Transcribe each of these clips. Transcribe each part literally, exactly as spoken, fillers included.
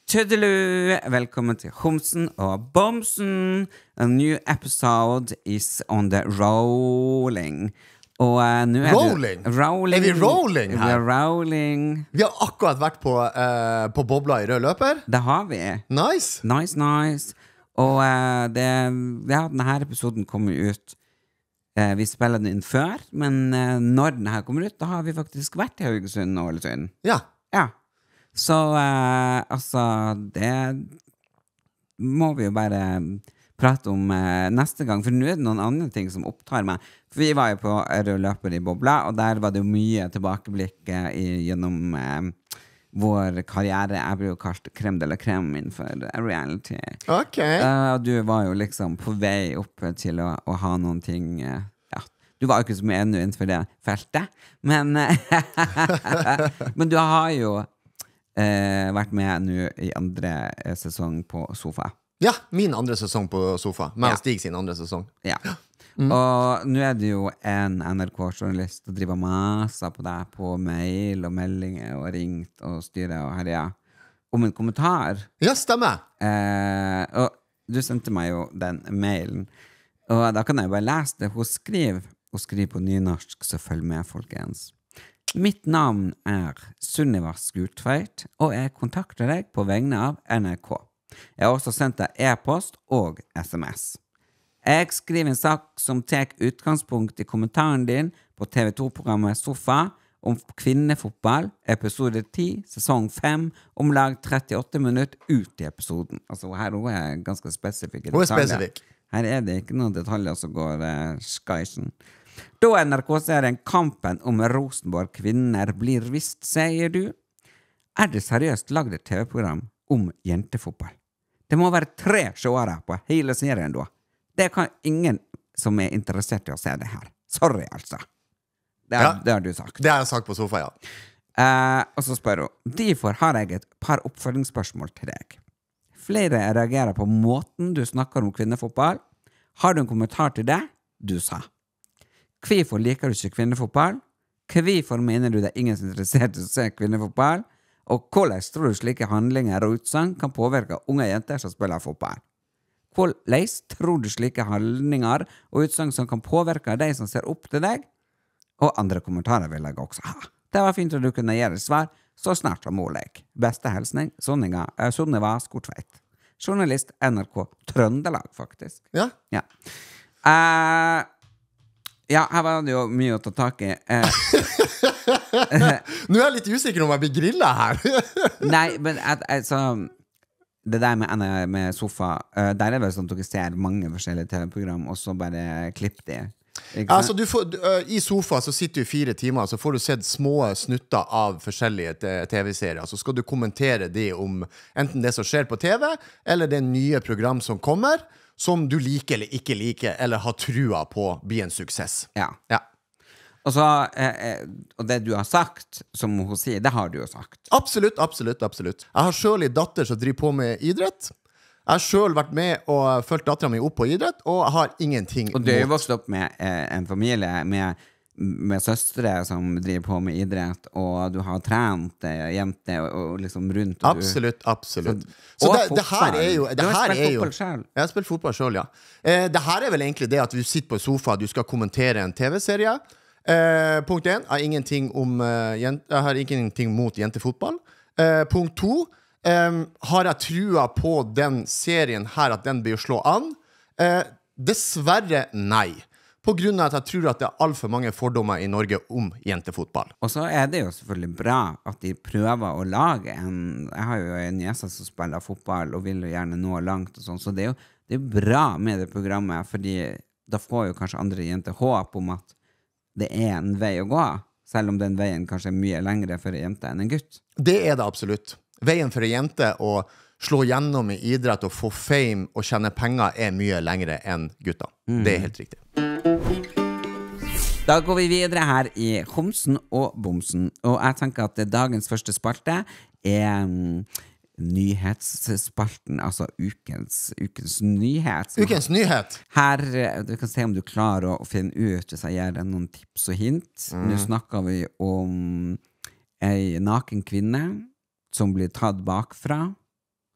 Tudelu, velkommen til Homsen og Bomsen. A new episode is on the rolling. Og uh, nå er rolling? Det, rolling? Er vi rolling her? Vi er rolling. Vi har akkurat vært på, uh, på bobla i rød løper. Det har vi. Nice. Nice, nice. Og uh, det, ja, denne episoden kommer ut. Uh, vi spiller den inn før, men uh, når denne kommer ut, da har vi faktisk vært i Haugesund og Ålesund. Ja. Ja. Så, uh, altså, det må vi jo bare prate om uh, neste gang, for nå er det noen andre ting som opptar meg. For vi var jo på rød løper i bobla, og der var det jo mye tilbakeblikk uh, i, gjennom uh, vår karriere. Jeg blir jo kalt crème de la crème innenfor reality. Ok. Uh, og du var jo liksom på vei opp til å, å ha noen ting... Uh, Du var jo ikke så mye ennå innenfor det feltet, men, men du har jo eh, vært med nå i andre sesong på Sofa. Ja, min andre sesong på Sofa. Med Ja. Stig sin andre sesong. Ja. Mm. Og nå er det jo en N R K-journalist som driver maser på deg på mail og meldinger og ringt og styrer og herja om en kommentar. Ja, stemmer. Eh, og du sendte meg jo den mailen, og da kan jeg jo bare lese det. Hun skriver og skriv på nynorsk, så følg med, folkens. Mitt navn er Sunniva Skurtveit, og jeg kontakter deg på vegne av N R K. Jeg har også sendt deg e-post og sms. Jeg skriver en sak som tek utgangspunkt i kommentaren din på T V to-programmet Sofa om kvinnefotball, episode ti, sesong fem, om lag trettiåtte minutter ut i episoden. Altså, her hun er ganske spesifikke Hun er detaljer. spesifik. Her er det ikke noen detaljer som går uh, skysen. Da N R K-serien Kampen om Rosenborg kvinner blir vist, sier du, er det seriøst lagd et T V-program om jentefotball. Det må være tre seere på hele serien da. Det kan ingen som er interessert i å se det her. Sorry, altså. Det, er, Ja. det har du sagt. Det har jeg sagt på Sofa, ja. Eh, og så spør hun, derfor har jeg et par oppfølgingsspørsmål til deg. Flere reagerer på måten du snakker om kvinnefotball. Har du en kommentar til det? Du sa. Hvorfor liker du ikke kvinnefotball? Hvorfor mener du det er ingen som er interessert i å se kvinnefotball? Og hvordan tror du slike handlinger og utsagn kan påvirke unge jenter som spiller fotball? Hvordan tror du slike handlinger og utsagn som kan påvirke de som ser opp til deg? Og andre kommentarer vil jeg også ha. Det var fint at du kunne gjøre svar så snart som mulig. Beste hilsning, Sunniva, uh, Sunniva Skurtveit. Journalist N R K Trøndelag, faktisk. Ja. Ja. Uh, ja, her var det jo mye å ta tak i. Uh, Nå er jeg litt usikker om jeg blir grillet her. nei, men at, altså, det der med, med Sofa, uh, der er det vel sånn at dere ser mange forskjellige T V-program, og så bare klipp de. Altså, du får, uh, I Sofa så sitter du i fire timer, så får du sett små snutter av forskjellige T V-serier. Så skal du kommentere det om enten det som skjer på T V, eller det nye program som kommer, som du liker eller ikke liker, eller har trua på blir en suksess. Ja. Ja. Og så, eh, og det du har sagt, som hun sier, det har du jo sagt. Absolutt, absolutt, absolutt. Jeg har selv en datter som driver på med idrett. Jeg har selv vært med og følt datteren min opp på idrett, og jeg har ingenting Og du er jo mot. vokst opp med eh, en familie med, med søstre som driver på med idrett, og du har trent eh, jenter og, og liksom rundt. Og Absolutt, absolutt. Så- Så, og det, det her fotball. er jo det Du har her spilt er jo, fotball selv. Jeg har spilt fotball selv, ja. Eh, det her er vel egentlig det at du sitter på sofa, du skal kommentere en T V-serie. Eh, punkt én, jeg har ingenting om uh, jent, jeg har ingenting mot jentefotball. Eh, punkt to, Um, har jeg trua på den serien her at den blir å slå an? Uh, dessverre nei. På grunn av at jeg tror at det er alt for mange fordommer i Norge om jentefotball. Og så er det jo selvfølgelig bra at de prøver å lage en... Jeg har jo en niese som spiller fotball og vil jo gjerne nå langt og sånn, så det er jo det er bra med det programmet, fordi da får jo kanskje andre jenter håp om at det er en vei å gå, selv om den veien kanskje er mye lengre for en jente enn en gutt. Det er det absolutt. Veien for en jente å slå gjennom i idrett og få fame og tjene penger er mye lengre enn gutta. Mm. Det er helt riktig. Da går vi videre her i Homsen og Bomsen, og jeg tenker at dagens første spalte er um, nyhetsspalten, altså ukens, ukens nyhet. Ukens nyhet. Her, du kan se om du klarer å finne ut hvis jeg gir deg noen tips og hint. Mm. Nå snakker vi om ei naken kvinne som blir tatt bakfra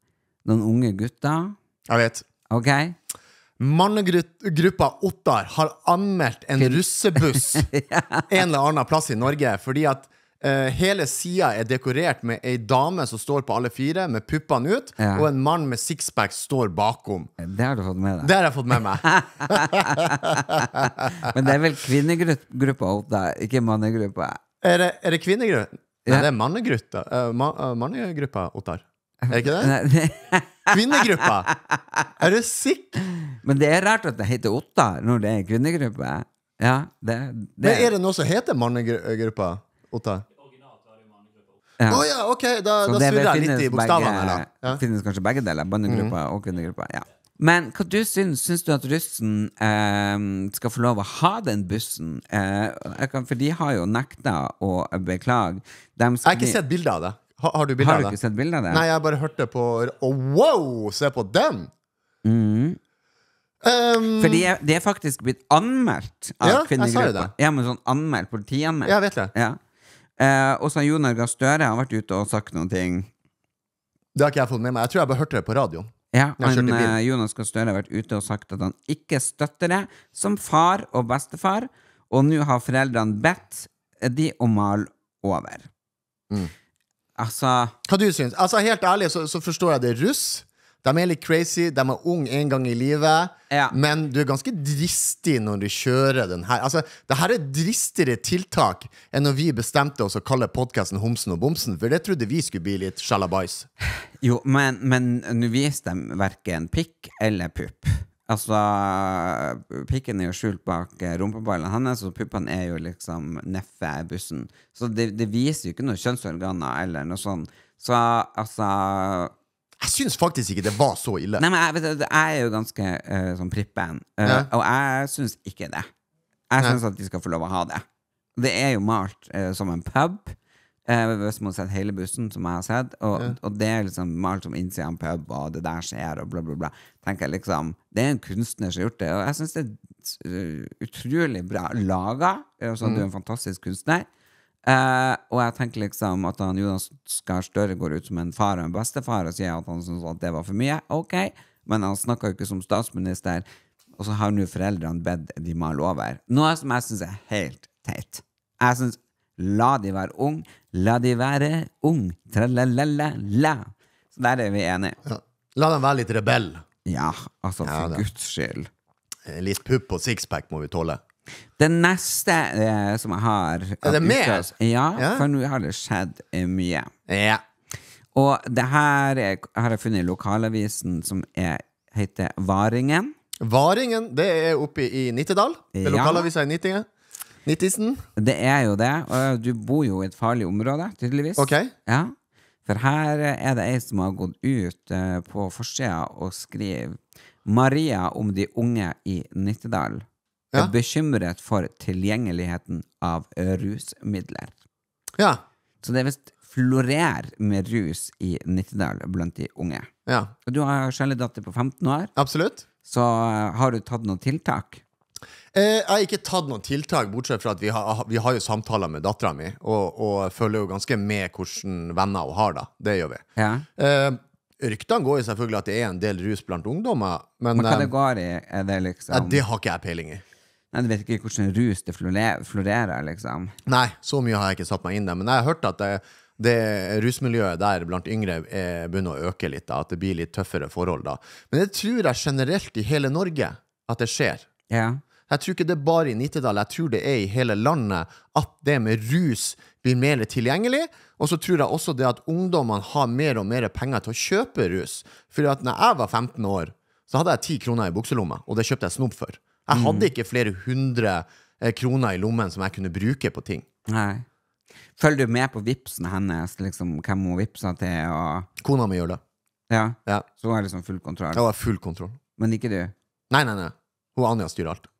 noen unge gutter. Jeg vet. Ok? Mannegruppa Ottar har anmeldt en russebuss en eller annen plass i Norge, fordi at uh, hele siden er dekorert med en dame som står på alle fire, med puppene ut, ja. og en mann med sixpack står bakom. Det har du fått med deg. Det har jeg fått med meg. Men det er vel kvinnegruppa Ottar, ikke mannegruppa. Er det, er det kvinnegruppa? Ja. Nei, det er mannegruppa. Uh, ma uh, mannegruppa Ottar. Er det ikke det? Kvinnegruppa! Er du sikker? Men det er rart at det heter Ottar når det er kvinnegruppe. Ja, det, det. Men er det noe som heter mannegruppa Ottar? Ja. Å ja, ok, da, da det surrer jeg litt i bokstavene. begge, Ja. finnes kanskje begge deler, mannegruppa mm. og kvinnegruppa. Ja. Men hva du syns? Syns du at russen eh, skal få lov å ha den bussen? Eh, jeg kan, for de har jo nekta å beklage. De Jeg har ikke sett bilder av det. Ha, har du bilder Har av du det? ikke sett bilder av det? Nei, jeg bare hørte på oh, wow, se på den! Mm. Um, For de er, de er faktisk blitt anmeldt av Ja, jeg sa jo kvinnegruppa. det. Ja, men sånn anmeldt, politianmeldt. Jeg vet det. Ja. Eh, og så har Jonas Gahr Støre har vært ute og sagt noen ting. Det har ikke jeg fått med meg. Jeg tror jeg bare hørte det på radioen. Ja, Jeg kjørte men bil. eh, Jonas Gahr Støre har vært ute og sagt at han ikke støtter det som far og bestefar, og nå har foreldrene bedt de om å male over. Mm. Altså, Hva du syns? Altså, helt ærlig så, så forstår jeg det. Russ, de er litt crazy, de er unge en gang i livet, Ja. men du er ganske dristig når du kjører den her. Altså, det her er dristigere tiltak enn når vi bestemte oss å kalle podcasten Homsen og Bomsen, for det trodde vi skulle bli litt sjalabais. jo, men, men nå viser de hverken pikk eller pupp. Altså, pikken er jo skjult bak eh, rumpeballen hennes, og puppene er jo liksom neffe bussen. Så det, det viser jo ikke noe kjønnsorganer eller noe sånt. Så, altså... Jeg syns faktisk ikke det var så ille. Nei, men jeg, vet, du, jeg er jo ganske uh, sånn prippen, uh, Ja. og jeg syns ikke det. Jeg Nei. syns at de skal få lov å ha det. Det er jo malt uh, som en pub, uh, hvis man har sett hele bussen, som jeg har sett, og, Ja. og det er liksom malt som innsida av en pub, og det der skjer, og bla, bla, bla. Tenker jeg liksom, det er en kunstner som har gjort det, og jeg syns det er uh, utrolig bra laga, så Mm. du er en fantastisk kunstner. Uh, og jeg tenker liksom at han Jonas Gahr Støre går ut som en far og en bestefar og sier at han synes at det var for mye. Ok, men han snakker jo ikke som statsminister, og så har nå foreldrene bedt de male over. Noe som jeg synes er helt teit. Jeg synes, la de være ung, la de være ung, tralalala. Så der er vi enige. Ja. La dem være litt rebell. Ja, altså Ja, for det. Guds skyld. Eh, Litt pupp og sixpack må vi tåle. Det neste eh, som jeg har Er det mer? Ja, Ja. for nå har det skjedd eh, mye. Ja. Og det her er, har jeg funnet i lokalavisen som er, heter Varingen. Varingen, det er oppe i Nittedal. Det er Ja. lokalavisa i Nittingen. Nittisen. Det er jo det, og du bor jo i et farlig område, tydeligvis. Ok. Ja, for her er det ei som har gått ut eh, på forsida og skriver Maria om de unge i Nittedal er Ja. bekymret for tilgjengeligheten av rusmidler. Ja. Så det er visst florerer med rus i Nittedal blant de unge. Ja. Og du har selv datter på femten år, Absolutt. så uh, har du tatt noen tiltak? Eh, jeg har ikke tatt noen tiltak, bortsett fra at vi har, vi har jo samtaler med datteren min, og, og følger jo ganske med hvordan venner hun har da. Det gjør vi. Ja. Eh, ryktene går jo selvfølgelig at det er en del rus blant ungdommer, men, Men hva eh, det går i, er det liksom... eh, det har ikke jeg peiling i. Nei, du vet ikke hvordan rus det florerer, florerer liksom. Nei, så mye har jeg ikke satt meg inn der, men jeg har hørt at det, det rusmiljøet der blant yngre er begynner å øke litt, da, at det blir litt tøffere forhold da. Men det tror jeg generelt i hele Norge at det skjer. Ja. Jeg tror ikke det er bare i Nittedal, jeg tror det er i hele landet at det med rus blir mer tilgjengelig, og så tror jeg også det at ungdommene har mer og mer penger til å kjøpe rus. For at når jeg var femten år, så hadde jeg ti kroner i bukselomma, og det kjøpte jeg snop for. Jeg hadde ikke flere hundre eh, kroner i lommen som jeg kunne bruke på ting. Nei. Følger du med på vipsen hennes, liksom, hvem hun vipser til, og... Kona mi gjør det. Ja, Ja, så er det liksom full kontroll. jeg har full kontroll. Men ikke du? Nei, nei, nei. Hun Anja styrer alt.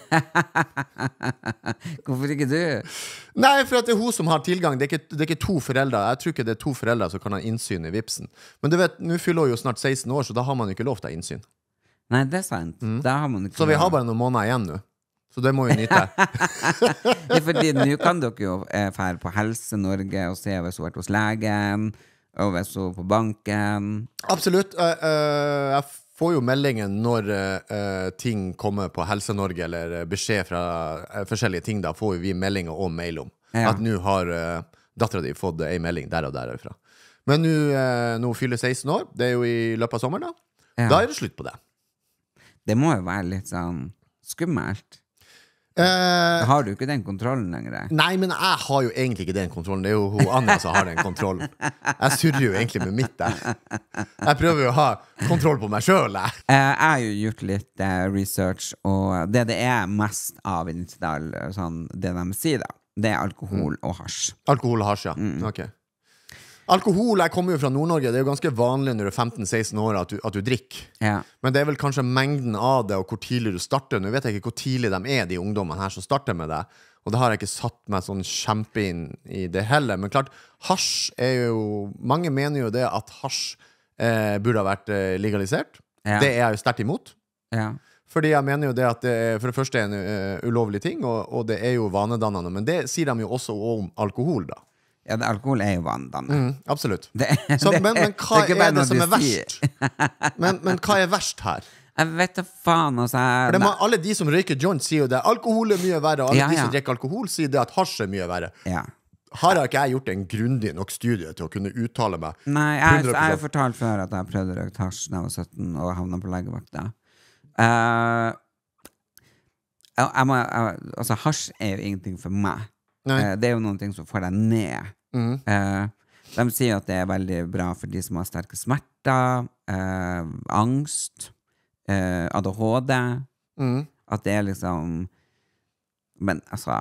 Hvorfor ikke du? Nei, for at det er hun som har tilgang. Det er ikke, det er ikke to foreldre. Jeg tror ikke det er to foreldre som kan ha innsyn i vipsen. Men du vet, nå fyller hun jo snart seksten år, så da har man jo ikke lov til å ha innsyn. Nei, det er sant. Da har man ikke... Så vi har bare noen måneder igjen nå. Så det må vi nyte. Det er fordi nå kan dere jo eh, fære på Helse Norge og se hvis hun har vært hos legen, Og hvis hun på banken. Absolutt. Uh, uh, jeg får jo meldingen når uh, ting kommer på Helse-Norge, eller beskjed fra uh, forskjellige ting, da får vi meldinger og mail om. Ja. At nå har uh, datteren din fått en melding der og derfra. Men nå uh, nå fyller seksten år, det er jo i løpet av sommeren da. Ja. Da er det slutt på det. Det må jo være litt sånn skummelt. Uh, har du ikke den kontrollen lenger? Nei, men jeg har jo egentlig ikke den kontrollen. Det er jo hun Anja som har den kontrollen. Jeg surrer jo egentlig med mitt der. Jeg prøver jo å ha kontroll på meg selv. Jeg, uh, jeg har jo gjort litt uh, research, og det det er mest av i Nittedal, sånn, det de sier da, det er alkohol mm. og hasj. Alkohol og hasj, ja. Mm. Ok. Alkohol, jeg kommer jo fra Nord-Norge. Det er jo ganske vanlig når du er femten seksten år at du, at du drikker. Ja. Men det er vel kanskje mengden av det og hvor tidlig du starter. Nå vet jeg ikke hvor tidlig de er, de ungdommene her som starter med det. Og det har jeg ikke satt meg sånn kjempe inn i det heller. Men klart, hasj er jo... Mange mener jo det at hasj eh, burde ha vært eh, legalisert. Ja. Det er jeg jo sterkt imot. Ja. Fordi jeg mener jo det at det er, for det første er en uh, ulovlig ting, og, og det er jo vanedannende. Men det sier de jo også om alkohol da. Ja, det, alkohol er jo vanedannende. Mm, absolutt. Det, Så, det, men, men hva det er, er det som er verst? men, men hva er verst her? Jeg vet da faen, altså. For det må, alle de som røyker joint sier jo det. Alkohol er mye verre, og alle ja, de som ja. drikker alkohol sier det at hasj er mye verre. Ja. Har ikke jeg gjort en grundig nok studie til å kunne uttale meg? Nei, jeg, jeg har jo fortalt før at jeg prøvde å røyke hasj da jeg var sytten og havnet på legevakta. Uh, jeg må, jeg, altså, hasj er jo ingenting for meg. Uh, det er jo noen ting som får deg ned. Mm. Uh, de sier at det er veldig bra for de som har sterke smerter, uh, angst, uh, A D H D. Mm. At det er liksom... Men altså...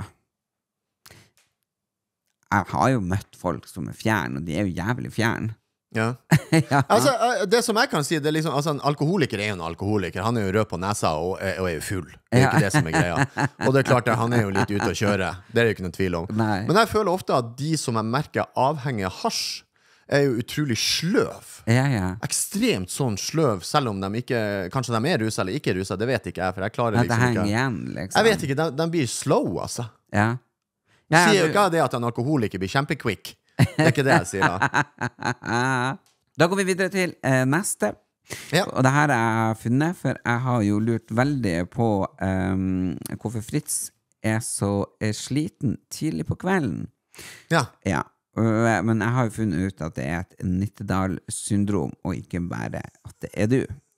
Jeg har jo møtt folk som er fjern, og de er jo jævlig fjern. Ja. ja. Altså, det som jeg kan si, det er liksom, altså, en alkoholiker er jo en alkoholiker. Han er jo rød på nesa og er, og er jo full. Det er jo ikke det som er greia. Og det er klart at han er jo litt ute å kjøre. Det er det jo ikke noe tvil om. Nei. Men jeg føler ofte at de som jeg merker avhengig av hasj, er jo utrolig sløv. Ja, ja. Ekstremt sånn sløv, selv om de ikke, kanskje de er rusa eller ikke rusa, det vet ikke jeg, for jeg klarer liksom ja, det henger ikke. Igjen, liksom. Jeg vet ikke, de, de blir slow, altså. Ja. Ja, sier jo ikke det at en alkoholiker blir kjempequick. Det er ikke det jeg sier da. Da går vi videre til eh, neste. Ja. Og det her har jeg funnet, for jeg har jo lurt veldig på um, hvorfor Fritz er så er sliten tidlig på kvelden. Ja. Ja. Men jeg har jo funnet ut at det er et Nittedal-syndrom, og ikke bare at det er du.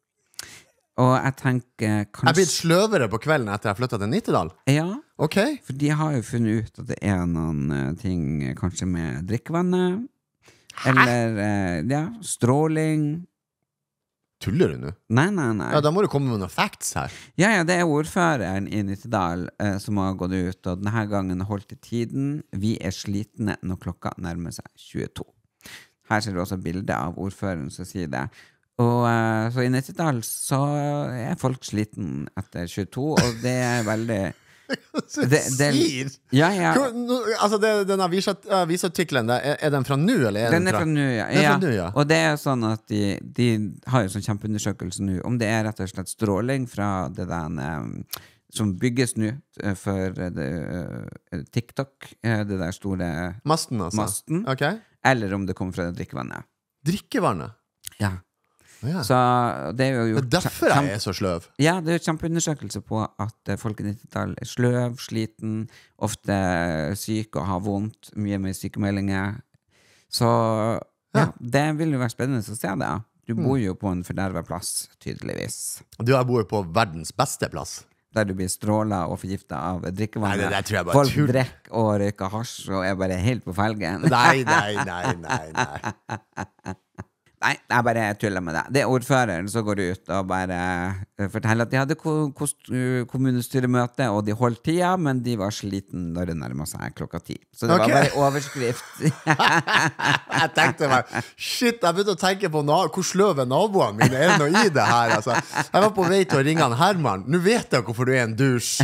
Og jeg tenker kanskje... Jeg blir sløvere på kvelden etter jeg flyttet til Nittedal? Ja, okay. For de har jo funnet ut at det er noen uh, ting kanskje med drikkevannet. Hæ? Eller, uh, ja, stråling. Tuller du nå? Nei, nei, nei. Ja, da må du komme med noen facts her. Ja, ja, det er ordføreren i Nittedal uh, som har gått ut, og denne gangen holdt i tiden. Vi er slitne når klokka nærmer seg tjueto. Her ser du også bildet av ordføreren som sier det. Og uh, så i Nittedal så er folk sliten etter tjueto, og det er veldig... det, det, ja, ja. Altså, det, den avisartikkelen, er, er den fra nå, eller? Er den, den er fra nå, ja. ja. Fra nu, ja. Og det er sånn at de, de har jo sånn kjempeundersøkelse nå, om det er rett og slett stråling fra det der um, som bygges nå for det, uh, TikTok, det der store masten, altså. Masten, okay. Eller om det kommer fra det drikkevannet. Drikkevannet? Ja. Ja. Så det er jo gjort, det er derfor jeg er så sløv. Ja, det er jo kjempeundersøkelse på at folk i Nittedal er sløv, sliten, ofte syk og har vondt, mye med sykemeldinger. Så ja, ja, det vil jo være spennende å se det. Du bor jo på en fordervet plass, tydeligvis. Du har bor på verdens beste plass. Der du blir strålet og forgiftet av drikkevannet. Nei, det der tror jeg bare folk drekker og røyker hasj og er bare helt på felgen. Nei, nei, nei, nei, nei. Nei, jeg bare tuller med det. Det er ordføreren som går ut og bare forteller at de hadde kommunestyremøte, og de holdt tida, men de var sliten når det nærmet seg klokka ti. Så det okay. var bare overskrift. Jeg tenkte meg, shit, jeg begynte å tenke på hvor sløve naboene mine er nå i det her. Altså. Jeg var på vei til å ringe han Herman. Nå vet jeg hvorfor du er en dusj.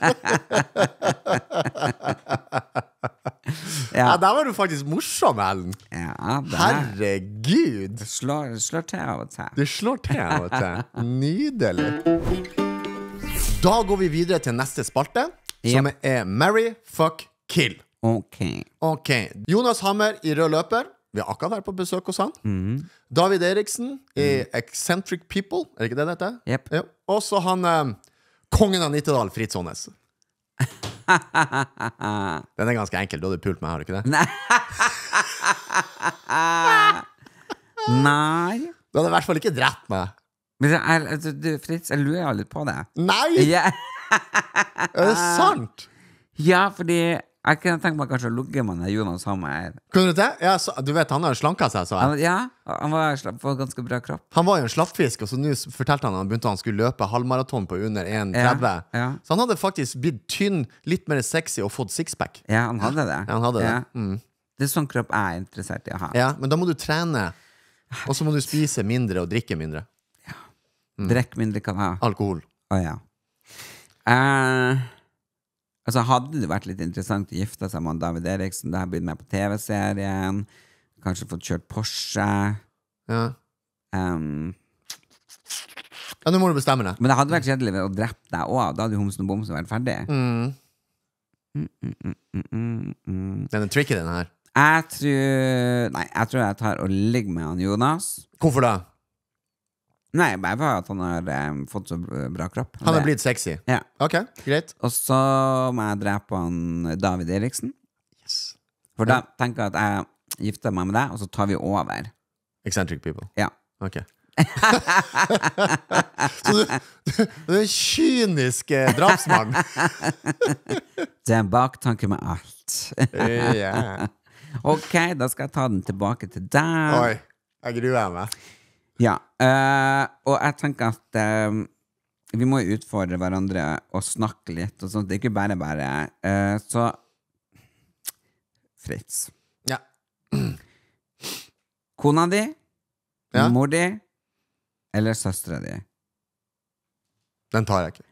Ja. Ja, der var du faktisk morsom, Ellen. Ja, herregud. Det slår, slår til av og til. Det slår til av og til. Nydelig. Da går vi videre til neste spalte, som yep. er Marry, Fuck, Kill. Ok. Ok. Jonas Hammer i rød løper. Vi har akkurat vært på besøk hos han. Mm. David Eriksen i Eccentric People. Er det ikke det det heter? Yep. Ja. Og så han eh, kongen av Nittedal, Fritz Aanes. Den er ganske enkel. Du hadde pult meg, har du ikke det? Nei. Nei. Du hadde i hvert fall ikke drept meg. Men jeg, altså, du, Fritz, jeg lurer litt på det. Nei! Ja, Er det sant? ja fordi jeg kunne tenkt meg kanskje å lugge med den Jonas Hammer. Kunne du det? Ja, så, du vet, han har jo slanka seg, så jeg. Han, ja, han var slapp på ganske bra kropp. Han var jo en slappfisk, og så nå fortalte han at han begynte han skulle løpe halvmaraton på under en tretti. Ja, ja. Så han hadde faktisk blitt tynn, litt mer sexy og fått sixpack. Ja, han hadde det. Ja, han hadde det. Ja. Mm. Det er sånn kropp jeg er interessert i å ha. Ja, men da må du trene, og så må du spise mindre og drikke mindre. Drekk mindre kan ha. Alkohol. Å ja. Eh, altså hadde det vært litt interessant å gifte seg med David Eriksen, da har jeg blitt med på T V-serien, kanskje fått kjørt Porsche. Ja. Um, Ja, nå må du bestemme deg. men det hadde vært kjedelig å drepe deg også. Da hadde jo Homsen og Bomsen vært ferdig. Mm. Mm, mm, mm, mm, mm, mm. Den er tricky, den her. Jeg tror Nei, jeg tror jeg tar og ligger med han Jonas. Hvorfor da? Nei, bare for at han har eh, fått så bra kropp. Han er Det- blitt sexy. Ja. Ok, greit. Og så må jeg drepe han David Eriksen. Yes. For da tenker jeg at jeg gifter meg med deg, og så tar vi over. Eccentric people. Ja. Ok. Så du, du, du er en kynisk eh, drapsmann. Det er en baktanke med alt. Ja. Ok, da skal jeg ta den tilbake til deg. Oi, jeg gruer meg. Ja, eh, og jeg tenker at eh, vi må jo utfordre hverandre og snakke litt, og sånt. Det er ikke bare bare. Eh, så Fritz. Ja. Kona di, Ja. mor di, eller søstera di? Den tar jeg ikke.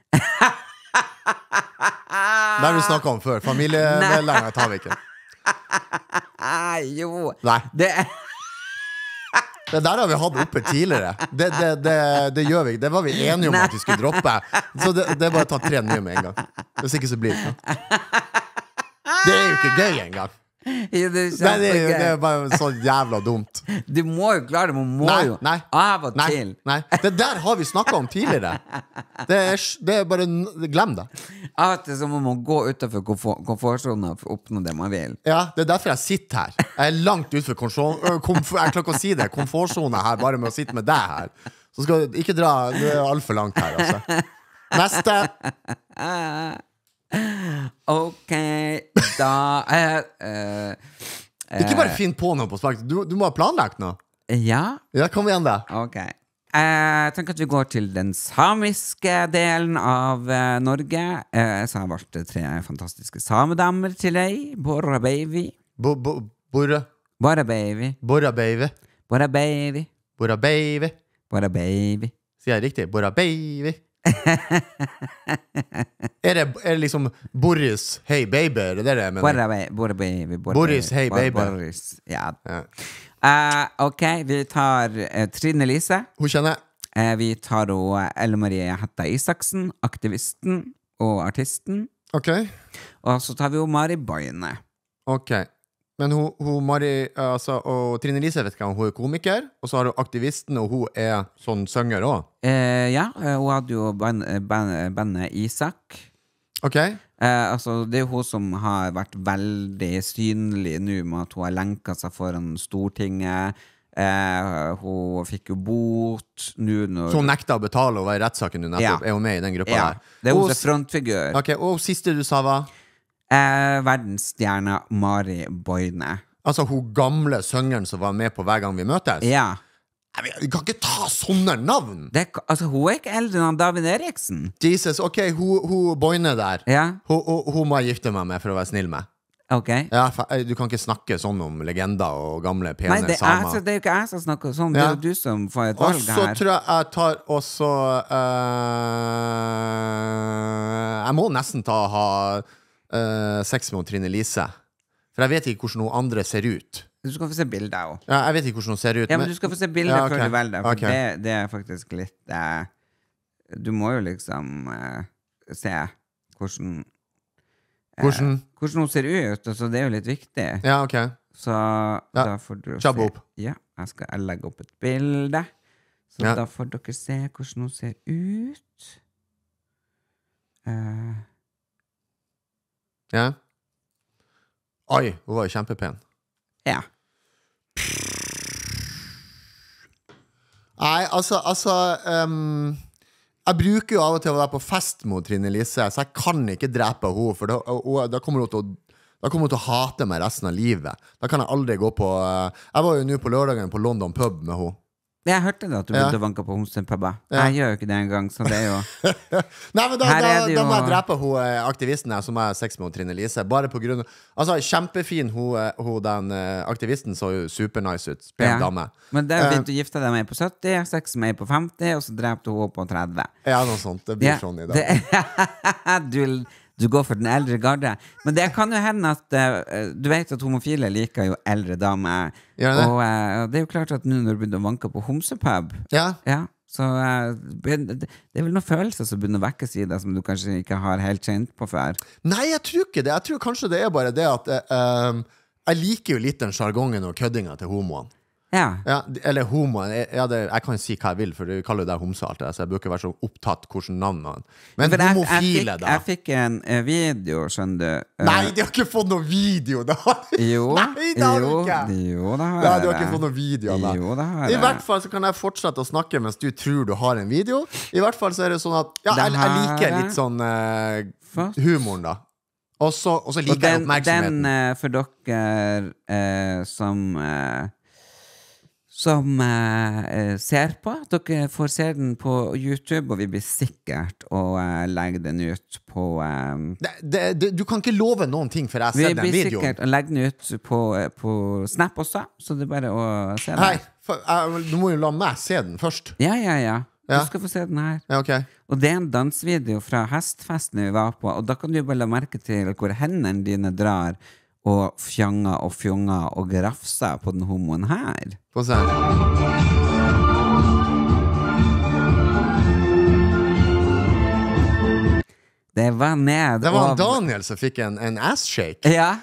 Det har vi snakket om før. Familiemedlemmer tar vi ikke. Ah, jo. Nei. Det er Det der har vi hatt oppe tidligere. Det, det, det, det gjør vi. Det var vi enige om at vi skulle droppe. Så det, det er bare å ta tre nye med en gang. Hvis ikke så blir det ikke. Det er jo ikke gøy engang. Jo, det er Nei, det, er, jo- det kjempegøy. er bare så jævla dumt. Du må jo klare det, man må Nei, jo nei, av og nei, til. nei. Det der har vi snakket om tidligere. Det er, det er bare n- Glem det. Av og til så må man gå utenfor komfort- komfortsonen for å oppnå det man vil. Ja, det er derfor jeg sitter her. Jeg er langt utenfor komfort- øh, komfort, Jeg klarer ikke å si det. Komfortsone her, bare med å sitte med deg her. Så skal du ikke dra. Du er altfor langt her, altså. Neste. Ok, da eh, eh, Ikke bare finn på noe på spark. Du, du må ha planlagt noe. Ja, Ja, kom igjen, da. ok. Jeg tenker at vi går til den samiske delen av eh, Norge. Eh, så har jeg valgt tre fantastiske samedamer til deg. Borra baby. Bo, bo, borra, Borra baby. borra baby. Borra baby. Borra baby. Borra baby. Sier jeg riktig? Borra baby. Er det, er det liksom Boris, hey baby? Er det det jeg mener? Borra baby. Borra baby. Borra Boris, baby. hey, Bor- baby. Boris. Ja. Ja. Eh, ok, vi tar eh, Trine Lise. Hun kjenner jeg. Eh, vi tar og Elle Marie Hetta Isaksen, aktivisten og artisten. Ok. Og så tar vi jo Mari Boine. Ok. Men hun, hun Mari, altså, og Trine Lise vet ikke om hun er komiker, og så har hun aktivisten, og hun er sånn sanger også. Eh, ja, eh, hun hadde jo band, eh, band, bandet Isak. Ok. Eh, altså, det er jo hun som har vært veldig synlig nå med at hun har lenket seg foran Stortinget. Eh, hun fikk jo bot nå når Så hun nekta å betale og være i rettssaken nå nettopp. Ja. Er hun med i den gruppa ja, der? det er hun Og som er frontfigur. Ok, og siste du sa var? Eh, verdensstjerna Mari Boine. Altså hun gamle sangeren som var med på hver gang vi møtes? Ja. Nei, men Vi kan ikke ta sånne navn! Det, er- altså, hun er ikke eldre enn David Eriksen. Jesus, ok, hun, hun Boine der. Ja, Hun, hun, hun må jeg gifte meg med for å være snill med. ok. Ja, fa- du kan ikke snakke sånn om legender og gamle, pene Nei, det er, samer. altså, det er jo ikke jeg som snakker sånn. Det Ja. er jo du som får et Og valg så her. tror jeg jeg tar også øh, Jeg må nesten ta ha øh, sex med Trine Lise. For jeg vet ikke hvordan noen andre ser ut. Du skal få se bilder av henne. Ja, jeg vet ikke hvordan hun ser ut. Ja, men du skal få se bilder Ja, ok. før du velger, for Ok. det, det er faktisk litt eh, Du må jo liksom eh, se hvordan eh, Hvordan? hvordan hun ser ut. Altså, det er jo litt viktig. Ja, ok. Så da får du Kjapp se. opp. Ja, jeg skal legge opp et bilde. Så Ja. da får dere se hvordan hun ser ut. Uh, Ja. Oi, hun var jo kjempepen. ja. Nei, altså, altså um, jeg bruker jo av og til å være på fest mot Trine Lise, så jeg kan ikke drepe henne, for da, og, da kommer hun til å Da kommer hun til å hate meg resten av livet. Da kan jeg aldri gå på uh, Jeg var jo nå på lørdagen på London pub med henne. Jeg hørte det at du Ja. begynte å vanke på homsepuber. Ja. Jeg gjør jo ikke det engang, så det er jo Nei, men da, Her da, er det da må jo- jeg drepe hun eh, aktivisten her som er sex med hun Trine Lise. Bare på grunn av Altså, kjempefin hun, eh, hun den eh, aktivisten så jo supernice ut. Pen Ja. dame. Men det er fint å gifte deg med ei på sytti, sex med ei på femti, og så drepte hun henne på tretti. Ja, noe sånt. Det blir Ja, sånn i dag. det, du, du går for den eldre garde. Men det kan jo hende at eh, du vet at homofile liker jo eldre damer. Gjør det? Og eh, det er jo klart at nå når du begynner å vanke på homsepub Ja. ja, så eh, begyn- det det er vel noen følelser som begynner å vekkes i deg som du kanskje ikke har helt kjent på før. Nei, jeg tror ikke det. Jeg tror kanskje det er bare det at eh, um, jeg liker jo litt den sjargongen og køddinga til homoene. Ja. Ja, eller homoen. Jeg, ja, det, jeg kan si hva jeg vil, for du kaller jo det homse alltid, så jeg bør ikke være så opptatt hvordan navnet. Men For jeg, jeg, homofile, fikk, da? jeg fikk en eh, video, skjønner du. eh, Nei, de har ikke fått noe video! Da. Jo, Nei, det har du jo, ikke! jo, det har Nei, jeg du har ikke det. fått noe video av det. Jo, det har I jeg. hvert fall så kan jeg fortsette å snakke mens du tror du har en video. I hvert fall så er det sånn at Ja, Det jeg, jeg her liker er- litt sånn eh, Flott. humoren, da. Og så, og så Og liker jeg den, oppmerksomheten. den eh, for dere eh, som eh, Som eh, eh, ser på. Dere får se den på YouTube, og vi blir sikkert å eh, legge den ut på eh, det, det, det, du kan ikke love noen ting før jeg Vi har sett den blir videoen. sikkert å legge den ut på, eh, på Snap også, så det er bare å se Hei, den. for, jeg, du må jo la meg se den først. Ja, ja, ja. Du Ja. skal få se den her. Ja, ok. Og det er en dansvideo fra hestfesten vi var på, og da kan du bare la merke til hvor hendene dine drar og fjanger og fjonger og grafser på den homoen her. Få se. Det var ned Det var og- Daniel som fikk en, en ass-shake. Ja.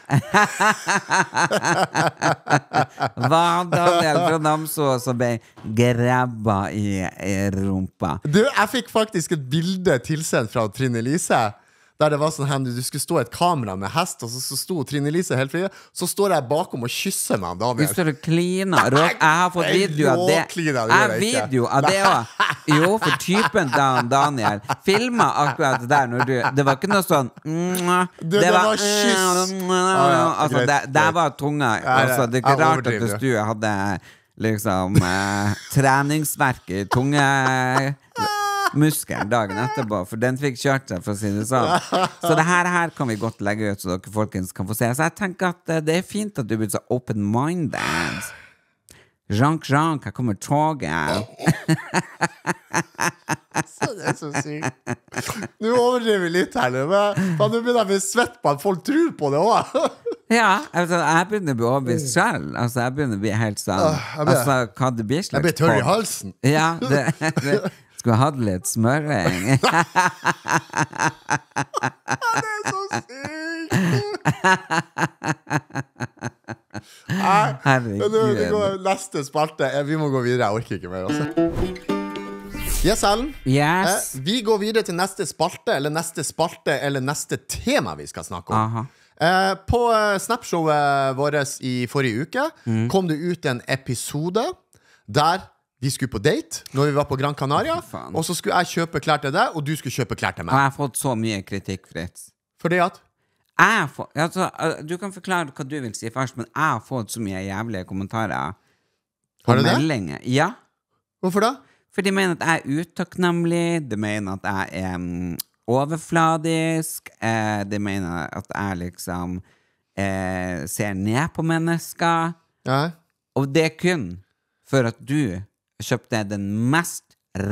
Var Daniel fra Namsos som ble grabba i, i rumpa. Du, jeg fikk faktisk et bilde tilsendt fra Trine Lise. Der det var sånn her, du skulle stå i et kamera med hest, og så, så sto Trine Lise helt fri. Så står jeg bakom og kysser med han Du Daniel. står og kliner. Rå- Jeg har fått Nei, video av det. råkliner, det Jeg gjør har jeg ikke. video av det òg. Jo, for typen Dan Daniel filma akkurat det der når du Det var ikke noe sånn mm, Du, det var kyss. ja, Altså, greit, der, der greit. var tunga. Ja, Altså, det er ikke jeg rart at overdriver. hvis du hadde liksom eh, treningsverk i tunge muskelen dagen etterpå, for den fikk kjørt seg, for å si det sånn. Så det her, her kan vi godt legge ut, så dere folkens kan få se. Så jeg tenker at eh, det er fint at du blir så open-minded. Jean-Jean, her kommer toget. Det er så sykt. Nå overdriver vi litt her. Nå men- men nå begynner jeg å bli svett på at folk tror på det òg. Ja, altså, jeg begynner å bli overbevist selv. Altså, jeg begynner å bli helt sånn jeg ble- Altså, hva det blir slags Jeg ble tørr i pod- halsen. Ja, det, det skulle hatt litt smøring. Det er så sykt. Nei, Herregud. men nå- det går neste spalte. Eh, Vi må gå videre. Jeg orker ikke mer. Altså. Yes, Ellen. Yes. Eh, vi går videre til neste spalte, eller neste spalte, eller neste tema vi skal snakke om. Aha. Eh, på eh, Snapshowet vårt i forrige uke Mm. kom det ut en episode der vi skulle på date når vi var på Gran Canaria. faen. Og så skulle jeg kjøpe klær til deg, og du skulle kjøpe klær til Og meg. jeg har fått så mye kritikk, Fritz. Fordi at Jeg får, altså, uh, du kan forklare hva du vil si først, men jeg har fått så mye jævlige kommentarer Har og du det? meldinger. Ja, Hvorfor da? for de mener at jeg er utakknemlig, de mener at jeg er mm, overfladisk, eh, de mener at jeg liksom eh, ser ned på mennesker. Ja. Og det er kun for at du kjøpte den mest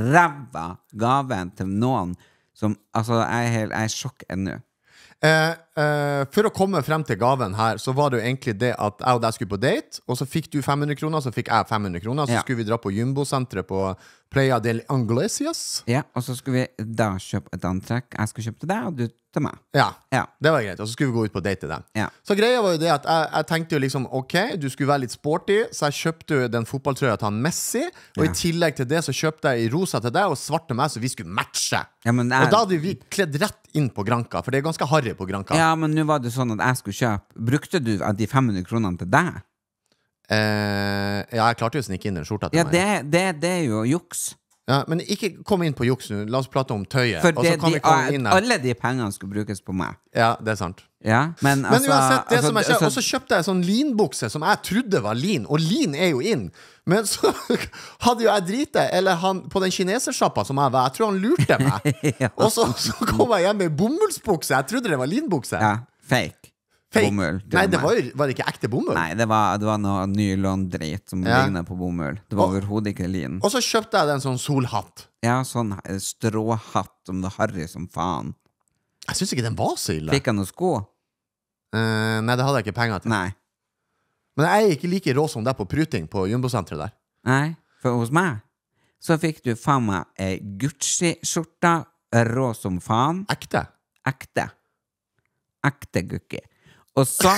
ræva gaven til noen som Altså, jeg er, helt, jeg er i sjokk ennå. Eh, eh, for å komme frem til gaven her, så var det jo egentlig det at jeg og deg skulle på date, og så fikk du fem hundre kroner, så fikk jeg fem hundre kroner, så Ja. skulle vi dra på Jumbo-sentret på Playa del Anglesias. Ja, og så skulle vi da kjøpe et antrekk. Jeg skulle kjøpe til deg, og du til meg. Ja, Ja. det var greit, og så skulle vi gå ut på date til dem. Ja. Så greia var jo det at jeg, jeg tenkte jo liksom, ok, du skulle være litt sporty, så jeg kjøpte jo den fotballtrøya til han Messi, og Ja. i tillegg til det så kjøpte jeg i rosa til deg og svart til meg, så vi skulle matche. Ja, men Og jeg- da hadde vi kledd rett inn på Granka, for det er ganske harry på Granka. Ja, men nå var det sånn at jeg skulle kjøpe. Brukte du av de fem hundre kronene til deg? Eh, ja, jeg klarte jo å snike inn den skjorta til Ja, meg. det, det, det er jo juks. Ja, men ikke kom inn på juks nå. La oss prate om tøyet. For og det, så kan de, vi komme inn her. alle de pengene skulle brukes på meg. Ja, det er sant. Ja, men Men altså, uansett, det altså, som jeg kjøpte, altså- Og så kjøpte jeg sånn linbukse som jeg trodde var lin, og lin er jo inn. Men så hadde jo jeg drite, eller han på den kinesersjappa som jeg var, jeg tror han lurte meg. Ja. Og så, så kom jeg hjem med bomullsbukse. Jeg trodde det var linbukse. Ja, fake. Fake. Bomull. til Nei, og det med. var, jo, var det ikke ekte bomull. Nei, det var, det var noe nylon-drit som Ja. lignet på bomull. Det var Og- overhodet ikke lin. Og så kjøpte jeg den sånn solhatt. Ja, sånn eh, stråhatt som det harry som faen. Jeg syns ikke den var så ille. Fikk jeg noen sko? Eh, nei, det hadde jeg ikke penger til. Nei. Men jeg er ikke like rå som deg på pruting på Jumbo-senteret der. Nei, for hos meg så fikk du faen meg ei Gucci-skjorta, rå som faen. Ekte. Ekte. Ekte gukki. Og så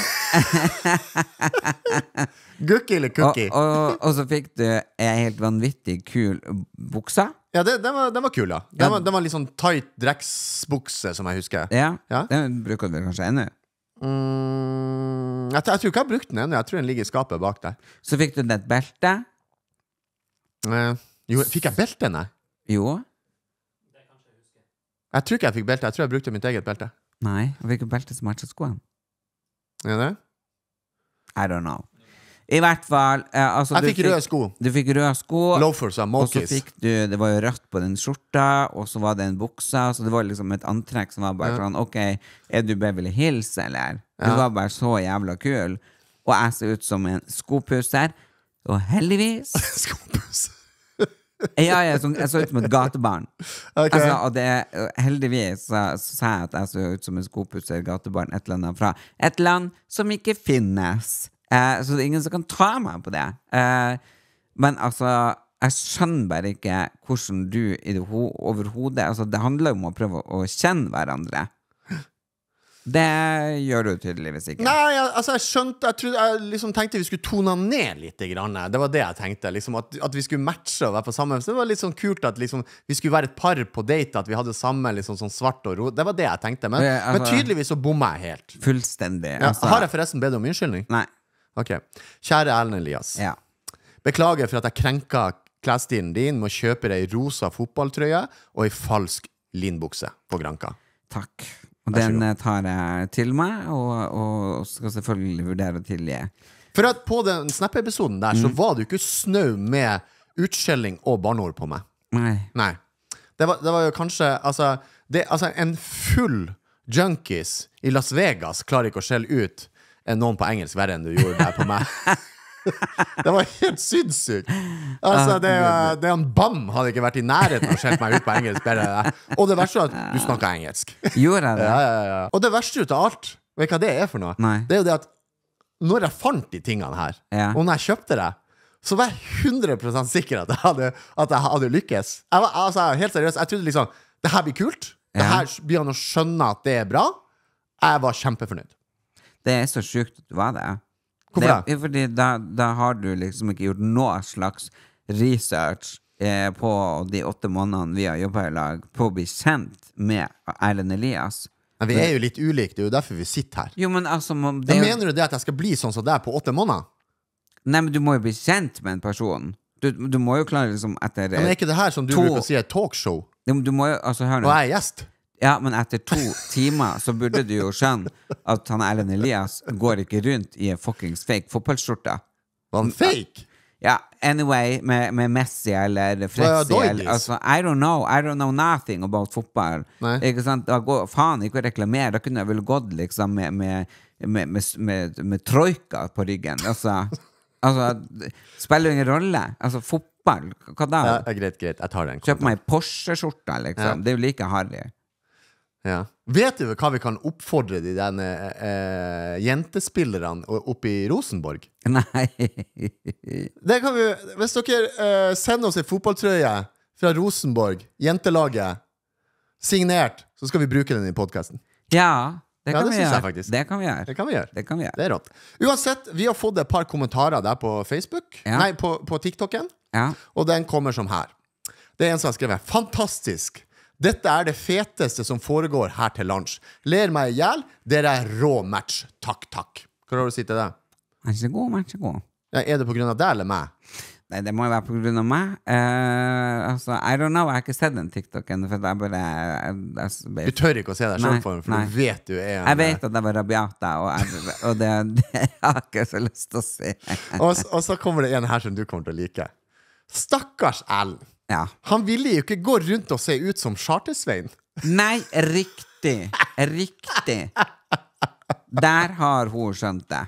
Gukki eller og, cookie? og, og så fikk du ei helt vanvittig kul bukse. Ja, det, den, var, den var kul, ja. Den, Ja. var, den var litt sånn tight dreksbukse, som jeg husker. Ja, Ja. den bruker du vel kanskje ennå. Mm, jeg, jeg tror ikke jeg har brukt den ennå. Jeg tror den ligger i skapet bak der. Så fikk du deg et belte. Eh, jo, fikk jeg belte, nei? Jo. Jeg tror ikke jeg fikk belte. Jeg tror jeg brukte mitt eget belte. Nei, og fikk du belte som matchet skoene? Er det? I don't know. I hvert fall eh, altså, Jeg du fikk røde sko. Du fikk røde sko. Loafers og Og så Mokis. fikk du, det var jo rødt på den skjorta, og så var det en bukse, så det var liksom et antrekk som var bare sånn, ok, er du Beverly Hills, eller? Du Ja. var bare så jævla kul, og jeg ser ut som en skopusser, og heldigvis, Skopus. ja, jeg, så, jeg så ut som et gatebarn. Ok. Altså, og det, heldigvis så, så sa jeg at jeg så ut som en skopusser, gatebarn, et eller annet fra et land som ikke finnes. Eh, så det er ingen som kan ta meg på det. Eh, men altså, jeg skjønner bare ikke hvordan du i det ho overhodet altså, det handler jo om å prøve å kjenne hverandre. Det gjør du tydeligvis ikke. Nei, jeg, altså jeg skjønte Jeg, trodde, jeg liksom tenkte vi skulle tone ned litt grann. Det var det jeg tenkte liksom, at, at vi skulle matche og være på samme. Så det var litt sånn kult at liksom, vi skulle være et par på date. At vi hadde samme liksom, sånn svart og ro. Det var det jeg tenkte. Men, Ja, altså- men tydeligvis så bomma jeg helt. Fullstendig. Ja, altså. har jeg forresten bedt om unnskyldning? Nei. Ok. Kjære Erlend Elias. Ja. Beklager for at jeg krenka klesstilen din med å kjøpe deg ei rosa fotballtrøye og ei falsk linbukse på Granka. Takk. Og Vær så den god. eh, tar jeg til meg, og, og skal selvfølgelig vurdere å tilgi. For at på den Snap-episoden der Mm. så var du ikke snau med utskjelling og banneord på meg. Nei. Nei. Det var, det var jo kanskje altså, det, altså, en full junkies i Las Vegas klarer ikke å skjelle ut noen på engelsk verre enn du gjorde der på meg. Det var helt sinnssykt. Altså, det, det han Bam hadde ikke vært i nærheten av å skjelle meg ut på engelsk bedre enn deg. Og det verste er at du snakka engelsk. Gjorde jeg det? Ja, ja, ja. Og det verste ut av alt, vet du hva det er for noe? Nei. Det er jo det at når jeg fant de tingene her, Ja. og når jeg kjøpte det, så var jeg hundre prosent sikker at jeg hadde, at jeg hadde lykkes. Jeg var altså, helt seriøst. Jeg trodde liksom det her blir kult. Det Ja. her blir han å skjønne at det er bra. Jeg var kjempefornøyd. Det er så sjukt at du var det. Hvorfor det? det? er Fordi da, da har du liksom ikke gjort noe slags research eh, på de åtte månedene vi har jobba i lag, på å bli kjent med Erlend Elias. Men vi er jo litt ulike. Det er jo derfor vi sitter her. Jo, men altså må- det Men er jo, mener du det at jeg skal bli sånn som deg på åtte måneder? Nei, men du må jo bli kjent med en person. Du, du må jo klare liksom etter Men er ikke det her som du To- bruker å si et talkshow? du, du må jo, altså hør Og nå. jeg er gjest? Ja, men etter to timer så burde du jo skjønne at han Erlend Elias går ikke rundt i en fuckings fake fotballskjorte. Var han fake? Ja, anyway, med, med Messi eller ja, Fressi Doidis. eller, altså, I don't know, I don't know nothing about fotball. Nei. Ikke sant? Da går, faen ikke å reklamere. Da kunne jeg vel gått liksom med, med, med, med, med, med troika på ryggen. Altså, altså det spiller jo ingen rolle. Altså, fotball, hva da? Ja, greit, greit. Jeg tar den. Kjøp meg Porsche-skjorta, liksom. Ja. Det er jo like harry. Ja. Vet du hva vi kan oppfordre de denne eh, jentespillerne oppe i Rosenborg? Nei. Det kan vi, hvis dere eh, sender oss en fotballtrøye fra Rosenborg, jentelaget, signert, så skal vi bruke den i podcasten. Ja, det Ja, kan det vi synes jeg gjøre. faktisk. Det kan vi gjøre. Det kan vi gjøre. Det kan vi gjøre. Det er rått. Uansett, vi har fått et par kommentarer der på Facebook, Ja. nei, på, på TikToken, Ja. og den kommer som her. Det er en som har skrevet, fantastisk! Dette er det feteste som foregår her til lands. Ler meg ihjel, dere er rå match. Takk, takk. Hva har du å si til det? Vær så god, vær så god. Ja, er det på grunn av deg eller meg? Nei, det må jo være på grunn av meg. Eh, altså, I don't know, jeg har ikke sett den TikToken, for jeg bare... Jeg, jeg, jeg, Du tør ikke å se deg selv Nei, for den, for nei. du vet du er en... jeg vet at jeg var rabiata, og, jeg, og det, det har jeg ikke så lyst til å si. Og, s- og så kommer det en her som du kommer til å like. Stakkars Ellen. Ja. Han ville jo ikke gå rundt og se ut som Chartersvein. Nei, riktig. Riktig. Der har hun skjønt det.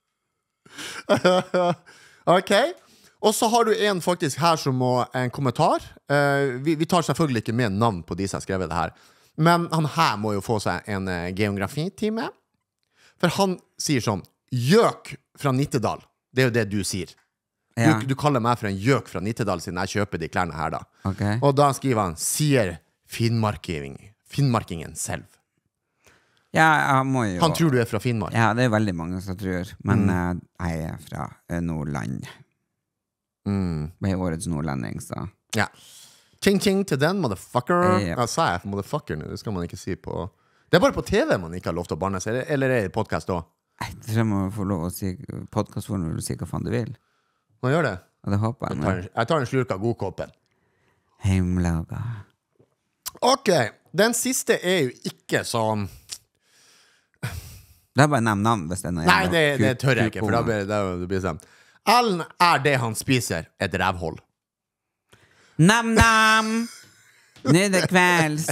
Ok. Og så har du en faktisk her som må en kommentar. Eh, vi, vi tar selvfølgelig ikke med navn på de som har skrevet det her. Men han her må jo få seg en uh, geografitime. For han sier sånn, gjøk fra Nittedal. Det er jo det du sier. Ja. Du, du kaller meg for en gjøk fra Nittedal siden jeg kjøper de klærne her da. Ok. Og da skriver han, sier Finnmarking, Finnmarkingen selv. Ja, jeg må jo... Han tror du er fra Finnmark. Ja, det er veldig mange som tror. Men Mm. eh, jeg er fra eh, Nordland. Mm. Jeg er årets nordlending, så... Ja. Ching ching til den, motherfucker. Ja. Ja, sa jeg motherfucker nå, det skal man ikke si på... Det er bare på T V man ikke har lov til å banne seg, eller- eller er det i podcast da? Jeg tror jeg må få lov å si podcastformen vil si hva faen du vil. Man gjør det. Og det håper jeg. Jeg tar Men en, jeg tar en slurk av godkåpen. heimlaga. Ok, den siste er jo ikke sånn... Det er bare nevn navn hvis det er noe Nei, jævla det, det kuk- tør jeg ikke, for da kukone. blir det, det blir sånn. Ellen er det han spiser, et rævhold. Nam-nam! Nå er det kvelds.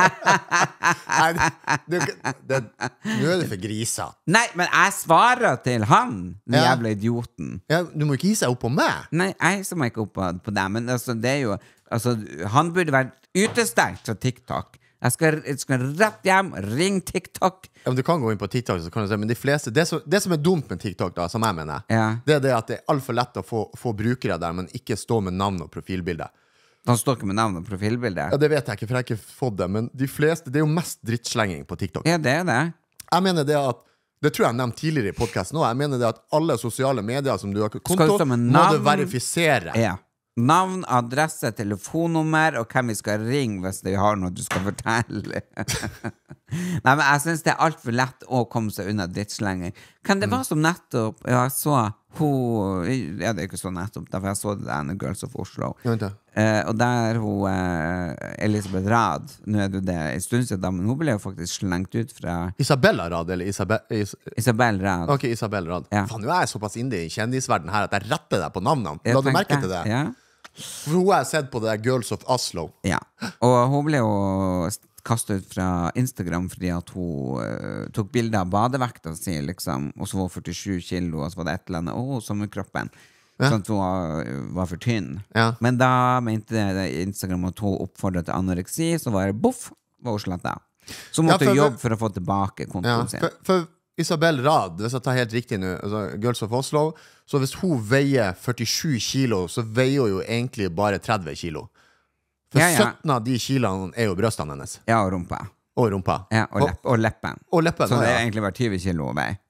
Nei, det, det, det, nå er det for grisa. Nei, men jeg svarer til han, den Ja. jævla idioten. Ja, du må ikke gi seg opp på meg. Nei, jeg som er ikke oppe på det, men altså, det er jo altså, han burde vært utestengt fra TikTok. Jeg skal, jeg skal rett hjem, ring TikTok. Ja, men du kan gå inn på TikTok, så kan du se, men de fleste, det, som, det som er dumt med TikTok, da, som jeg mener, Ja. det er det at det er alt for lett å få, få brukere der, men ikke stå med navn og profilbilde. Han står ikke med navn og profilbilde. Ja, det vet jeg ikke, for jeg har ikke fått det, men de fleste, det er jo mest drittslenging på TikTok. Ja, det er det. Jeg mener det at, det tror jeg jeg nevnte tidligere i podcasten nå, jeg mener det at alle sosiale medier som du har Skal konto, det stå med må du navn? verifisere. Ja. Navn, adresse, telefonnummer og hvem vi skal ringe hvis vi har noe du skal fortelle. Nei, men jeg synes det er alt for lett å komme seg unna drittslenging. Kan det være som nettopp, ja, jeg så hun, ja, det er ikke så nettopp, derfor jeg så det der med Girls of Oslo. Ja, vent da. Eh, og der hun, eh, Elisabeth Rad, nå er det jo det en stund siden, men hun ble jo faktisk slengt ut fra Isabella Rad, eller Isabel... Is Isabel Rad. ok, Isabel Rad. Ja. Faen, nå er jeg såpass inne i kjendisverden her at jeg retter deg på navnene. Jeg La du tenkte- merke til det? Ja. For hun har jeg sett på det der Girls of Oslo. Ja, og hun ble jo kastet ut fra Instagram fordi at hun eh, tok bilder av badevekta si, liksom, og så var hun førtisju kilo, og så var det et eller annet, åh, sommerkroppen. Ja. Sånn at hun var, var for tynn. Ja. Men da mente det Instagram at hun oppfordret til anoreksi, så var det boff, var hun sletta. Så Ja, måtte for- hun jobbe for å få tilbake Ja, kontoen sin. for, for Isabel Rad, hvis jeg tar helt riktig nå, altså Girls of Oslo, så hvis hun veier førtisju kilo, så veier hun jo egentlig bare tretti kilo. For Ja, ja. sytten av de kiloene er jo brøstene hennes. Ja, og rumpa. Og rumpa. Ja, og, lepp, og leppen. Og leppen. Så det ja. er egentlig bare tyve kilo å veie.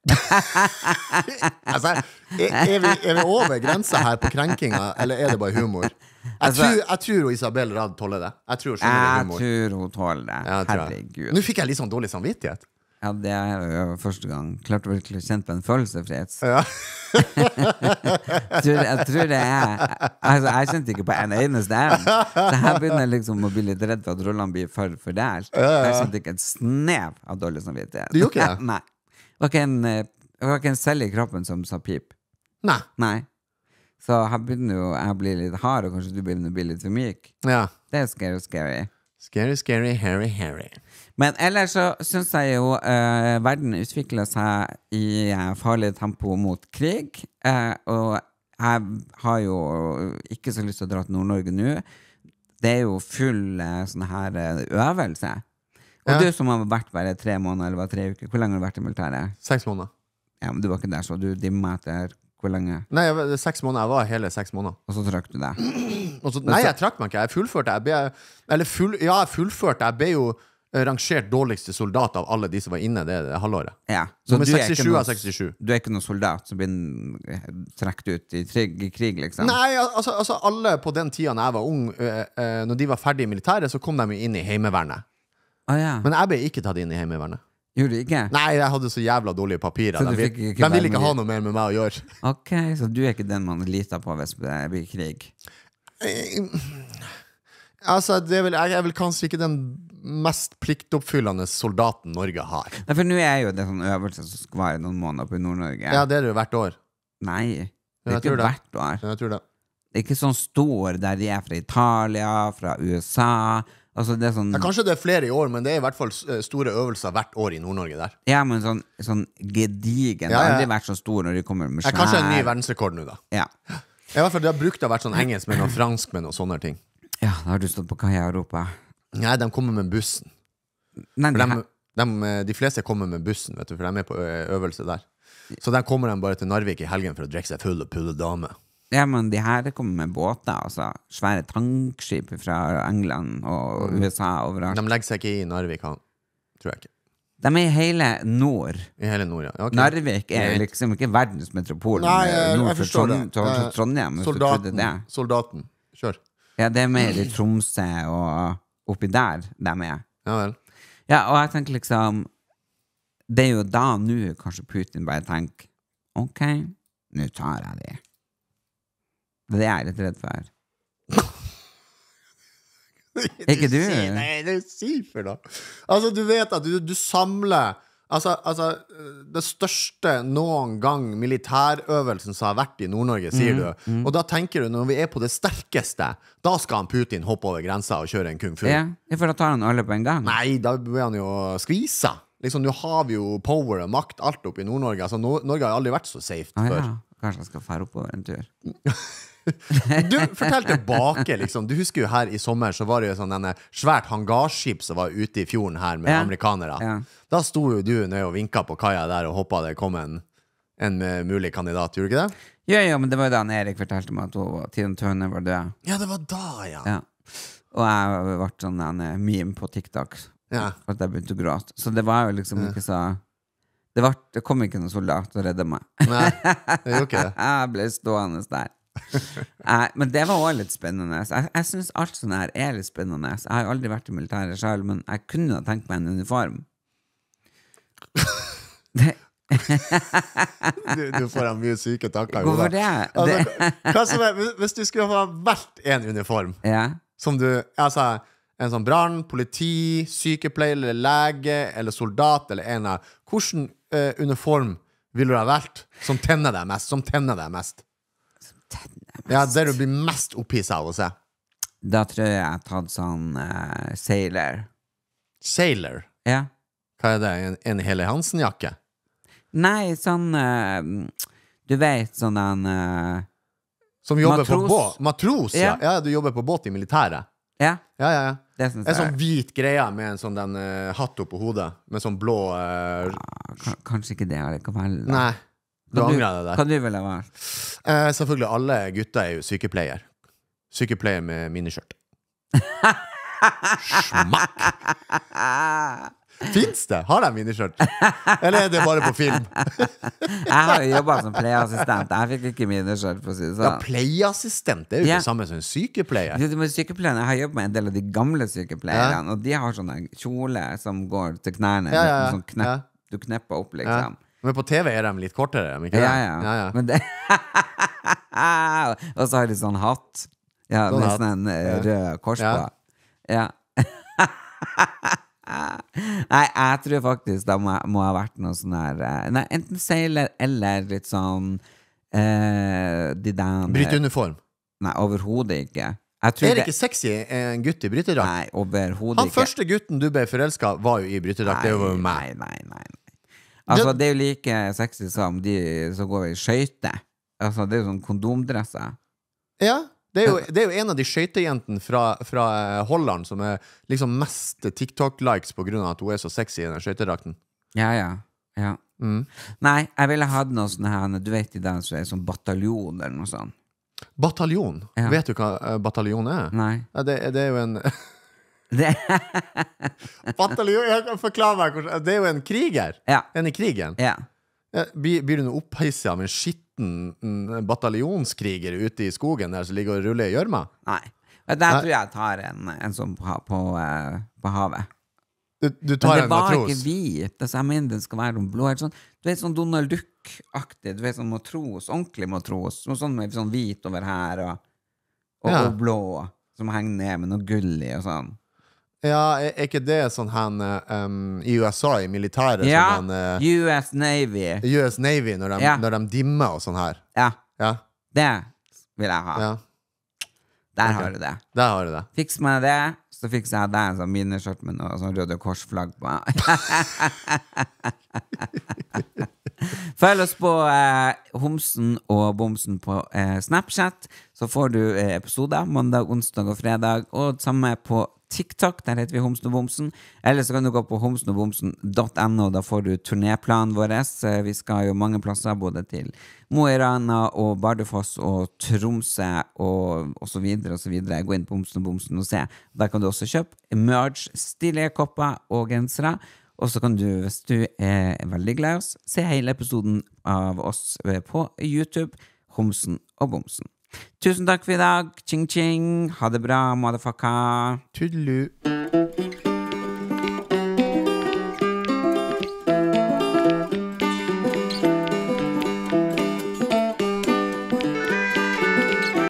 Altså, er, er, vi, er vi over grensa her på krenkinga, eller er det bare humor? Jeg, Altså- tror, jeg tror Isabel Rad tåler det. Jeg tror hun skjønner det er Jeg humor. tror hun tåler det. Ja, det tror jeg. Herregud. Nå fikk jeg litt sånn dårlig samvittighet. Ja, det er jo første gang. Klarte virkelig å kjenne på en følelse, Fritz. Ja. Jeg tror, jeg tror det er Altså, jeg kjente ikke på en eneste en. Så her begynner jeg liksom å bli litt redd for at rollene blir for for der. Jeg kjente ikke en snev av dårlig samvittighet. Du gjorde ikke det? Nei. Det var ikke en, eh, det var ikke en celle i kroppen som sa pip. Nei. Nei. Så her begynner jo jeg å bli litt hard, og kanskje du begynner å bli litt for myk. Ja. Det er scary, scary. Scary, scary, Harry, Harry. Men ellers så synes jeg jo eh, verden utvikler seg i eh, farlig tempo mot krig, eh, og jeg har jo ikke så lyst til å dra til Nord-Norge nå. Det er jo full eh, sånn her eh, øvelse. Og Ja. du som har vært bare tre måneder, eller var tre uker, hvor lenge har du vært i militæret? Seks måneder. Ja, men du var ikke der, så du dimma etter hvor lenge? Nei, jeg, var- det er seks måneder. Jeg var hele seks måneder. Og så trakk du deg. Og så, nei, jeg trakk meg ikke. Jeg fullførte. Jeg ble, eller full, ja, jeg fullførte. Jeg ble jo eh, rangert dårligste soldat av alle de som var inne det, det halvåret. Ja. Nummer du er ikke sekstisju noe- av sekstisju. Du er ikke noen soldat som blir trukket ut i, trig, i krig, liksom? Nei, altså, altså alle på den tida da jeg var ung, eh, eh, når de var ferdig i militæret, så kom de jo inn i heimevernet. Å ja. Men jeg ble ikke tatt inn i heimevernet. Gjorde du ikke? Nei, jeg hadde så jævla dårlige papirer. Så De, du vil, fikk ikke de være ville ikke med ha i- noe mer med meg å gjøre. Ok, så du er ikke den man litar på hvis det blir krig? Altså, det er vel, jeg er vel kanskje ikke den mest pliktoppfyllende soldaten Norge har. Nei, for nå er jo det sånn øvelse som skal vare noen måneder på i Nord-Norge. Ja, det er det jo hvert år. Nei, det Ja, er jeg ikke tror det. hvert år. Jeg tror det. Det er ikke sånn stor der de er fra Italia, fra U S A. Altså det er sånn, Ja, kanskje det er flere i år, men det er i hvert fall eh, store øvelser hvert år i Nord-Norge der. ja, men sånn, sånn gedigen. Det Ja, har ja. aldri vært så stor når de kommer med Det er kanskje en ny verdensrekord nå, da. Ja. I hvert fall Det har brukt å ha vært sånn engelskmenn og franskmenn og sånne ting. Ja, da har du stått på kaia i Europa. Nei, de kommer med bussen. Nei, For de, de, de, de fleste kommer med bussen, vet du, for de er med på ø, øvelse der. Så de kommer de bare til Narvik i helgen for å drikke seg full og pulle dame. ja, men de her kommer med båter, altså. Svære tankskip fra England og U S A overalt. De legger seg ikke i Narvik, han. Tror jeg ikke. De er i hele nord. I hele nord, ja. Ja, ok. Narvik er jo liksom ikke verdensmetropol Nei, jeg, nord jeg for forstår det. Trond- Trond- Eh, Trondheim. Hvis du trodde Soldaten. det. Soldaten. Kjør. Ja, det er mer i Tromsø og oppi der de er. Ja vel. Ja, og jeg tenker liksom det er jo da nå kanskje Putin bare tenker ok, nå tar jeg det. Det er det jeg er litt redd for. Ikke du? Si- Nei, det sier for da. Altså, du vet at du, du samler Altså, altså, det største noen gang militærøvelsen som har vært i Nord-Norge, sier du. Og da tenker du, når vi er på det sterkeste, da skal han Putin hoppe over grensa og kjøre en kung fu. Ja, for da tar han alle på en gang. Nei, da blir han jo skvisa. Liksom, nå har vi jo power og makt alt oppe i Nord-Norge. Altså, Nor- Norge har aldri vært så safe Ah, før. ja. Kanskje jeg skal fære oppover en tur. Du, fortell tilbake, liksom. Du husker jo her i sommer så var det jo sånn denne svært hangarskip som var ute i fjorden her med Ja. amerikanere. Ja. Da sto jo du nede og vinka på kaia der og håpa det kom en, en eh, mulig kandidat, gjorde du ikke det? Ja, ja, men det var jo da han Erik fortalte meg at hun, Tine Tøne var død. Ja, det var da, ja. Ja. Og jeg ble sånn en eh, meme på TikTok Ja. for at jeg begynte å gråte. Så det var jo liksom ikke så det, var, det kom ikke noen soldat og redde meg. Nei, det gjorde ikke det. Jeg ble stående der. Eh, men det var også litt spennende. Jeg, jeg synes alt sånn her er litt spennende. Jeg har jo aldri vært i militæret selv, men jeg kunne ha tenkt meg en uniform. Det, Du, du får ha mye syke tanker. i hvorfor hodet. det? Altså, det hva som er, hvis- hvis du skulle ha valgt en uniform ja. som du, altså en sånn brann, politi, sykepleier eller lege eller soldat eller en av, hvordan eh, uniform ville du ha valgt som tenner deg mest? Som tenner deg mest? Ja, det du blir mest opphisset av å se. Da tror jeg jeg har tatt sånn uh, sailor. Sailor. Ja. Hva er det? En, en Hele Hansen-jakke? Nei, sånn eh, du vet, sånn en eh, Som jobber Matros. på båt? Matros, ja. Ja. Ja, du jobber på båt i militæret. Ja, Ja, ja, ja. det synes En jeg. sånn hvit greie med en sånn den, eh, hatt oppå hodet, med sånn blå eh, K- Kanskje ikke det allikevel. da. Nei, du Hva angrer deg der. Hva du ville valgt? Eh, selvfølgelig, alle gutter er jo sykepleier. Sykepleier med miniskjørt. Smakk! Fins det? Har de miniskjørt? Eller er det bare på film? Jeg har jo jobbet som pleieassistent. Jeg fikk ikke mine selv, for å si det Ja, sånn. pleieassistent det er jo Ja. ikke det samme som en sykepleier. Det med sykepleierne, jeg har jobbet med en del av de gamle sykepleierne, og de har sånne kjole som går til knærne. Ja, ja, ja. Sånn knepp, Ja. Du knepper opp, Ja. liksom. Men på T V er de litt kortere, er de ikke det? Ja, ja. ja, ja. Men det Og så har de sånn hatt. Ja, Sånn med hatt. sånn en eh, rød kors Ja. på. Ja. Nei, jeg tror faktisk det må, må ha vært noe sånn her eh, Nei, enten seiler eller litt sånn eh, De der Bryteuniform. Nei, overhodet ikke. Jeg tror Er det ikke sexy en gutt i brytedrakt? Nei, overhodet Han ikke. første gutten du ble forelska, var jo i brytedrakt. Det var jo meg. Nei, nei, nei, nei. Altså, det er jo like sexy som de som går i skøyter. Altså, det er jo sånn kondomdresser. Ja, Det er jo, det er jo en av de skøytejentene fra, fra Holland som er liksom mest TikTok-likes på grunn av at hun er så sexy i den skøytedrakten. Ja, ja, ja. Mm. Nei, jeg ville hatt noe sånn her, du vet i den som er sånn bataljon eller noe sånt. Bataljon? Ja. Vet du hva uh, bataljon er? Nei. Ja, det, det er jo en... Det bataljon, jeg kan forklare meg hvordan... Det er jo en kriger. Ja. En i krigen. Ja. Blir, blir du nå oppheisset av en skitten bataljonskriger ute i skogen der som ligger og ruller i gjørma? Nei. Der tror jeg tar en, en sånn på, på, uh, på havet. Du, du tar en matros. Men det var ikke hvit. Altså, jeg mener den skal være noen blå. Sånn, du vet, sånn Donald Duck-aktig. Du vet, sånn matros, ordentlig matros. Noe sånn med sånn hvit over her og, og, ja. og blå som henger ned med noe gull i og sånn. Ja, er, er ikke det sånn han um, i U S A, i militæret? Ja, sånn, uh, U S Navy. U S Navy, når de, ja. når de dimmer og sånn her. Ja. ja, det vil jeg ha. Ja. Der okay. har du det. Der har du det. Fiks meg det, så fikser jeg deg en sånn miniskjørt med noe sånn Røde Kors-flagg på. Følg oss på eh, Homsen og Bomsen på eh, Snapchat, så får du eh, episoder mandag, onsdag og fredag, og samme på TikTok, der heter vi Homsen og Bomsen. Eller så kan du gå på homsen og bomsen punktum no, da får du turnéplanen vår. Vi skal jo mange plasser, både til Mo i Rana og Bardufoss og Tromsø og, og så videre og så videre. Gå inn på Homsen og Bomsen og se. Der kan du også kjøpe merge, stilige kopper og gensere. Og så kan du, hvis du er veldig glad i oss, se hele episoden av oss på YouTube, Homsen og Bomsen. Tusen takk for i dag. Ching ching. Ha det bra, motherfucker. Tudelu.